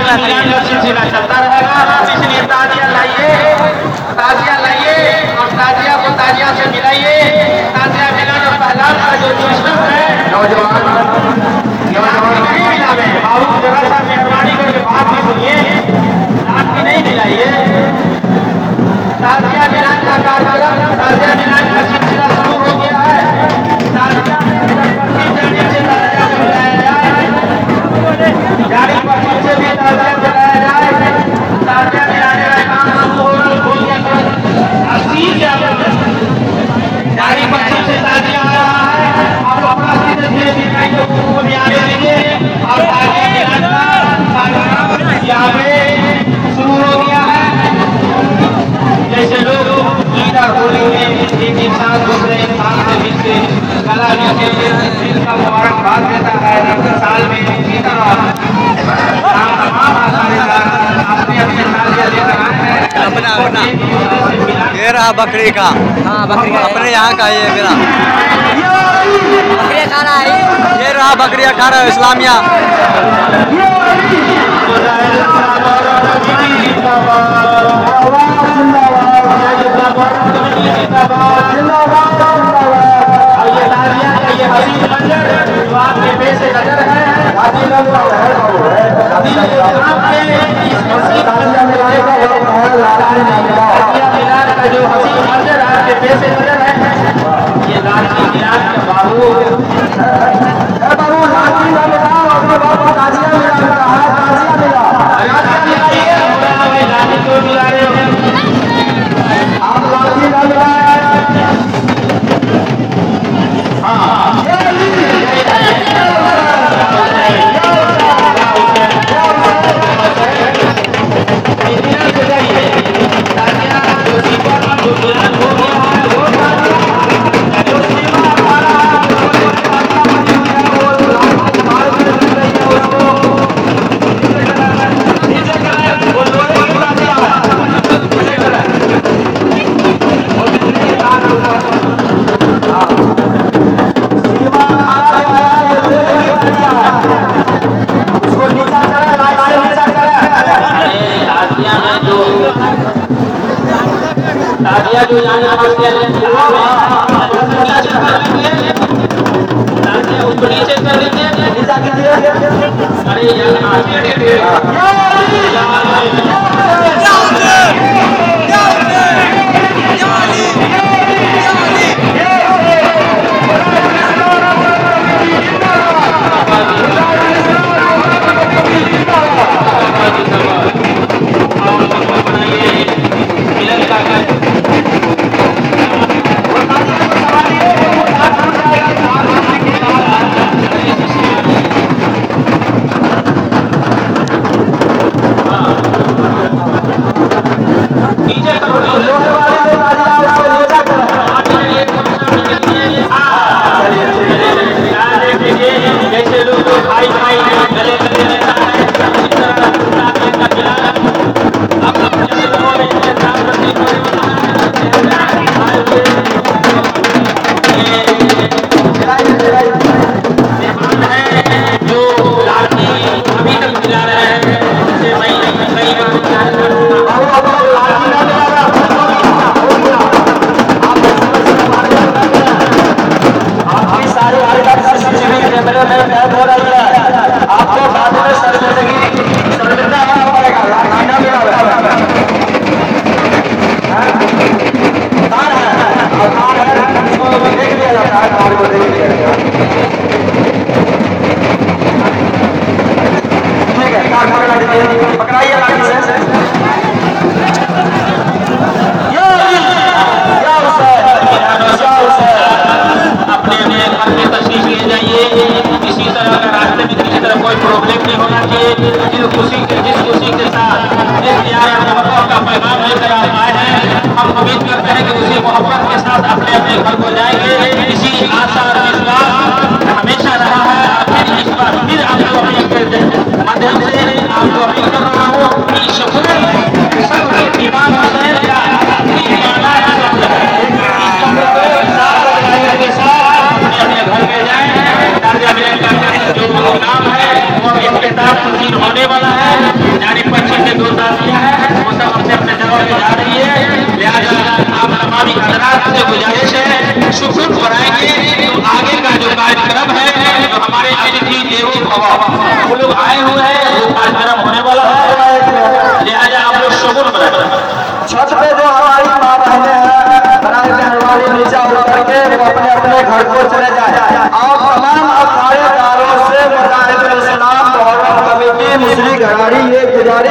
सिलसिला चलता रहेगा। इसलिए ताजिया लाइए और ताजिया को ताजिया से मिलाइए। ताजिया मिलाना पहला का जो सिस्टम है, नौजवान नहीं मिलावे। बाबू जरा सा मेहरबानी करके बात भी सुनिए, रात की नहीं मिलाइए। ताजिया मिलान का कार्यक्रम, ताजिया मिलान का सिलसिला शुरू हो गया है। ताजिया जारी पक्षी से भी ताजिया मिलाया जाए। ताजिया मिलाने का काम शुरू हो गया। जारी पक्षी से ताजिया आ रहा है। आप अपना धीरे धीरे को भी आने दीजिए और ताजिया मिलाने का कार्यक्रम यहाँ पे शुरू हो गया है। जैसे लोग ईद और होली में एक इंसान दूसरे इंसान से मिलकर गला मिलकर ईद का मुबारकबाद देता है। साल में इसी तरह तमाम अपने अपने ताजिया लेकर आए हैं। अपना ये रहा बकरी का। हाँ बकरी अपने यहाँ का ये मेरा बकरी खा रहा है। ये रहा बकरिया खा रहा है इस्लामिया। आपके पैसे नजर है का जो हसीन मंजर आपके पैसे नजर है। ये लाठी मिलान के बाबू लाठी को मिला रहे हो आप लाठी ना मिलाए। ताजिया जो यहाँ उसको नीचे कर लीजिए। अरे होने वाला है। होकर जा रही है। लिहाजा आप तमाम हजरात से गुजारिश है सुकून बनाएंगे तो आगे का जो कार्यक्रम है जो हमारे अतिथि देवो भव वो लोग आए हुए हैं वो कार्यक्रम होने वाला है। लिहाजा आप लोग सुकून बनाए। छत पे जो हमारी माँ बहने हैं बनाए हमारी नीचे उतर के वो अपने अपने घर को चले जाए और तमाम अखाड़ेदारों से मुजाहिद इस्लाम मुहर्रम कमेटी मुस्लिम घराड़ी ये गुजारिश